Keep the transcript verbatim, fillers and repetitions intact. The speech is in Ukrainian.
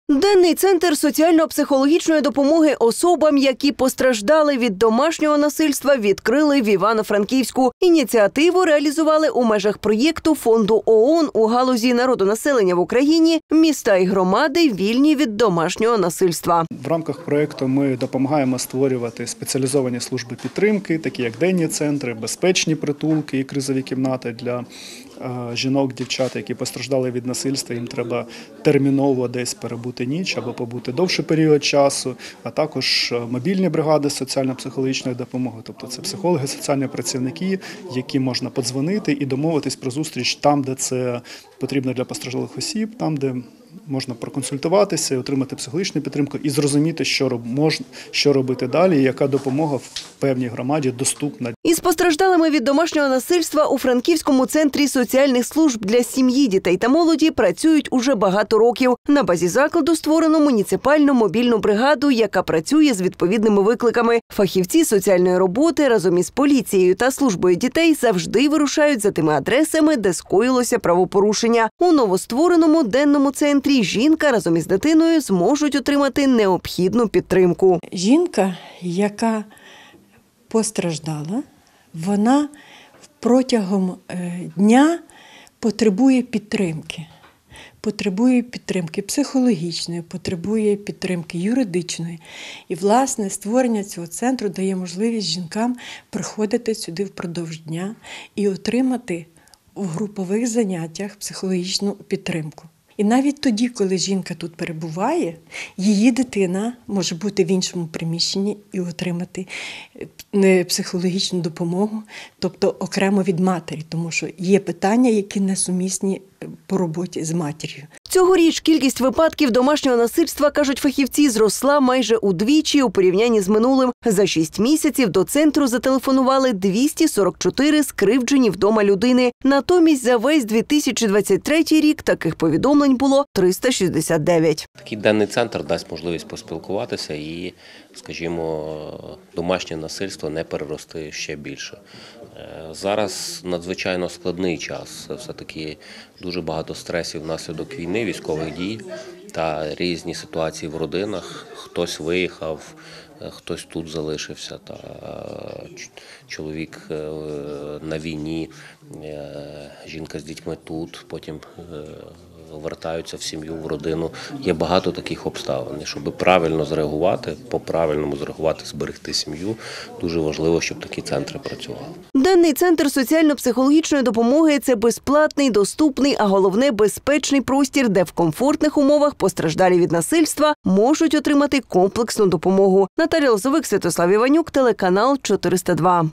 Денний центр соціально-психологічної допомоги особам, які постраждали від домашнього насильства, відкрили в Івано-Франківську. Ініціативу реалізували у межах проєкту Фонду ООН у галузі народонаселення в Україні «Міста і громади вільні від домашнього насильства». В рамках проєкту ми допомагаємо створювати спеціалізовані служби підтримки, такі як денні центри, безпечні притулки і кризові кімнати для жінок, дівчат, які постраждали від насильства. Їм треба терміново десь перебути ніч або побути довший період часу, а також мобільні бригади соціально-психологічної допомоги. Тобто це психологи, соціальні працівники, які можна подзвонити і домовитись про зустріч там, де це потрібно для постраждалих осіб, там, де можна проконсультуватися, отримати психологічну підтримку і зрозуміти, що можна, що робити далі, і яка допомога в певній громаді доступна. Із постраждалими від домашнього насильства у Франківському центрі соціальних служб для сім'ї, дітей та молоді працюють уже багато років. На базі закладу створено муніципальну мобільну бригаду, яка працює з відповідними викликами. Фахівці соціальної роботи разом із поліцією та службою дітей завжди вирушають за тими адресами, де скоїлося правопорушення. У новоствореному денному центрі жінка разом із дитиною зможуть отримати необхідну підтримку. Жінка, яка постраждала, вона протягом дня потребує підтримки. Потребує підтримки психологічної, потребує підтримки юридичної. І, власне, створення цього центру дає можливість жінкам приходити сюди впродовж дня і отримати в групових заняттях психологічну підтримку. І навіть тоді, коли жінка тут перебуває, її дитина може бути в іншому приміщенні і отримати психологічну допомогу, тобто окремо від матері, тому що є питання, які несумісні по роботі з матір'ю. Цьогоріч кількість випадків домашнього насильства, кажуть фахівці, зросла майже удвічі у порівнянні з минулим. За шість місяців до центру зателефонували двісті сорок чотири скривджені вдома людини. Натомість за весь дві тисячі двадцять третій рік таких повідомлень було триста шістдесят дев'ять. Такий денний центр дасть можливість поспілкуватися і, скажімо, домашнє насильство не перерости ще більше. Зараз надзвичайно складний час. Все-таки дуже багато стресів внаслідок війни, військових дій та різні ситуації в родинах. Хтось виїхав, хтось тут залишився, та чоловік на війні, жінка з дітьми тут, потім вертаються в сім'ю, в родину. Є багато таких обставин. Щоб правильно зреагувати, по-правильному зреагувати, зберегти сім'ю, дуже важливо, щоб такі центри працювали. Денний центр соціально-психологічної допомоги – це безплатний, доступний, а головне – безпечний простір, де в комфортних умовах постраждалі від насильства можуть отримати комплексну допомогу. Наталія Лозовик, Святослав Іванюк, телеканал чотириста два.